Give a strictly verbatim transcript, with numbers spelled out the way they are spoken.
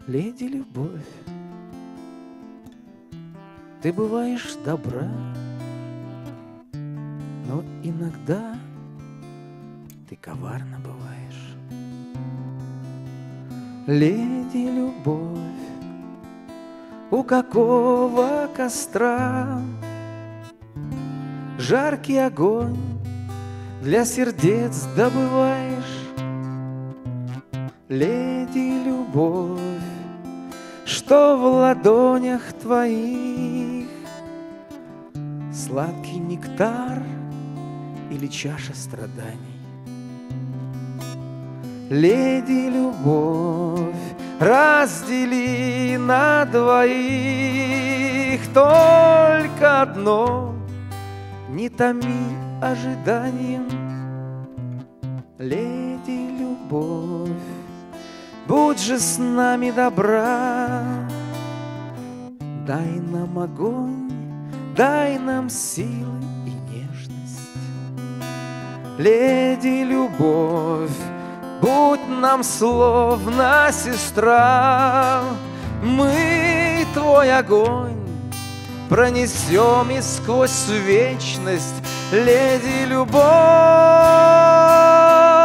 Леди Любовь, ты бываешь добра, но иногда ты коварно бываешь. Леди Любовь, у какого костра жаркий огонь для сердец добываешь? Леди Любовь, что в ладонях твоих сладкий нектар или чаша страданий? Леди Любовь, раздели на двоих только одно, не томи ожиданием. Леди Любовь, будь же с нами добра, дай нам огонь, дай нам силы и нежность. Леди Любовь, будь нам словно сестра, мы твой огонь пронесем и сквозь вечность. Леди Любовь,